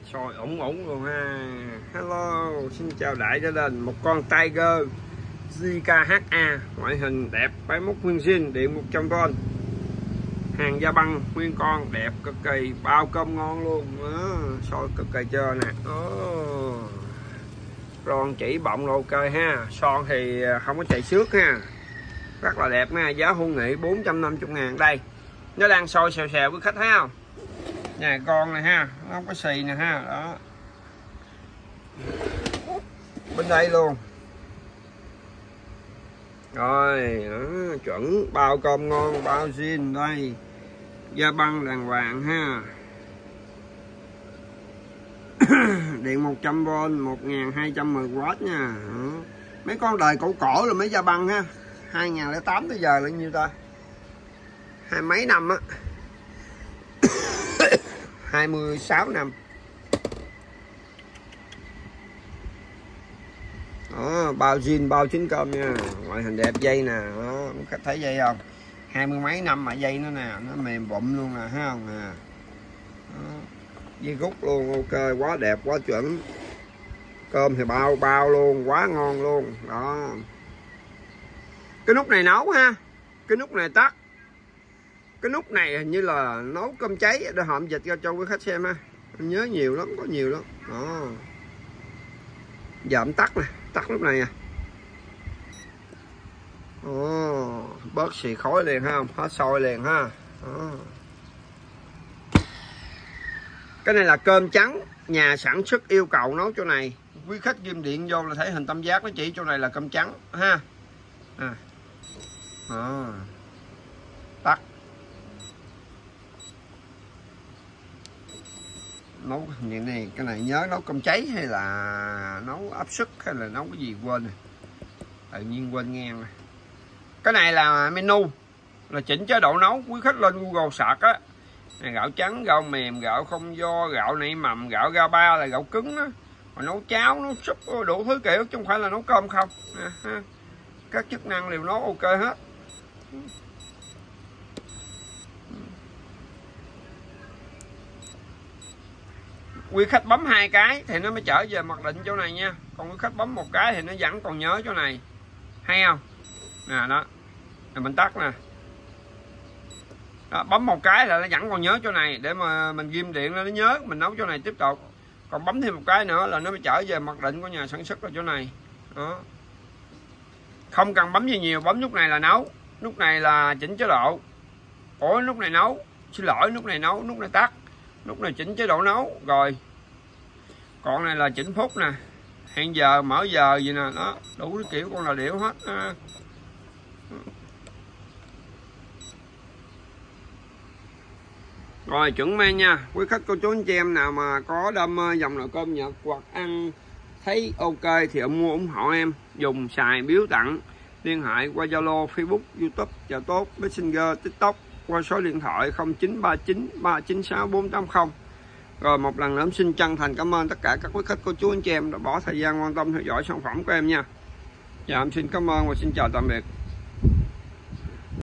Soi ủng luôn ha. Hello, xin chào đại gia đình. Một con Tiger JKHA, ngoại hình đẹp, máy móc nguyên zin, điện 100V, hàng da băng, nguyên con đẹp cực kỳ, bao cơm ngon luôn. Soi cực kỳ chưa nè. Ron chỉ bọng ok ha. Son thì không có chạy xước ha, rất là đẹp nha. Giá hưu nghị 450.000. Đây nó đang soi xèo xèo với khách thấy không, nhà con này ha, nó không có xì nè ha. Đó, bên đây luôn rồi đó, chuẩn bao cơm ngon, bao zin. Đây da băng đàng hoàng ha. Điện 100V, 1210W nha. Đó. Mấy con đời cổ cổ là mấy da băng ha, 2008 tới giờ là nhiêu ta, 20 mấy năm á, 26 năm. Đó, bao zin, bao trứng cơm nha. Ngoại hình đẹp, dây nè. Đó, khách thấy dây không, 20 mấy năm mà dây nó nè, nó mềm bụm luôn nè, thấy không nè. Dây rút luôn, ok, quá đẹp, quá chuẩn. Cơm thì bao bao luôn, quá ngon luôn. Đó, cái nút này nấu ha, cái nút này tắt, cái nút này hình như là nấu cơm cháy, để hòm dịch ra cho quý khách xem ha. Em nhớ nhiều lắm, có nhiều lắm. Đó, giờ em tắt nè, tắt lúc này nè. Bớt xì khói liền ha, hết sôi liền ha. Đó. Cái này là cơm trắng, nhà sản xuất yêu cầu nấu chỗ này. Quý khách ghim điện vô là thấy hình tam giác, nó chỉ chỗ này là cơm trắng ha. Tắt. Nấu như này, cái này nhớ nấu cơm cháy hay là nấu áp suất hay là nấu cái gì quên rồi, tự nhiên quên ngang. Cái này là menu, là chỉnh chế độ nấu. Quý khách lên Google search á, gạo trắng, gạo mềm, gạo không do, gạo nảy mầm, gạo ga ba là gạo cứng á. Mà nấu cháo, nấu súp, đủ thứ kiểu, chứ không phải là nấu cơm không. Các chức năng đều nấu ok hết. Quý khách bấm 2 cái thì nó mới trở về mặc định chỗ này nha. Còn quý khách bấm 1 cái thì nó vẫn còn nhớ chỗ này. Hay không? Nè đó. Rồi mình tắt nè. Đó, bấm 1 cái là nó vẫn còn nhớ chỗ này, để mà mình ghim điện nó nhớ mình nấu chỗ này tiếp tục. Còn bấm thêm 1 cái nữa là nó mới trở về mặc định của nhà sản xuất là chỗ này. Đó. Không cần bấm gì nhiều, bấm nút này là nấu, nút này là chỉnh chế độ. Nút này nấu, xin lỗi, nút này nấu, nút này tắt, nút này chỉnh chế độ nấu rồi. Còn này là chỉnh phút nè, hẹn giờ, mở giờ gì nè. Đó, đủ cái kiểu con là điệu hết. Rồi chuẩn men nha. Quý khách cô chú anh chị em nào mà có đam mê dòng nồi cơm Nhật hoặc ăn thấy ok thì mua ủng hộ em, dùng xài biếu tặng. Liên hệ qua Zalo, Facebook, YouTube, chợ tốt, Messenger, TikTok qua số điện thoại 0939 396 480. Rồi một lần nữa em xin chân thành cảm ơn tất cả các quý khách cô chú anh chị em đã bỏ thời gian quan tâm theo dõi sản phẩm của em nha. Dạ em xin cảm ơn và xin chào tạm biệt.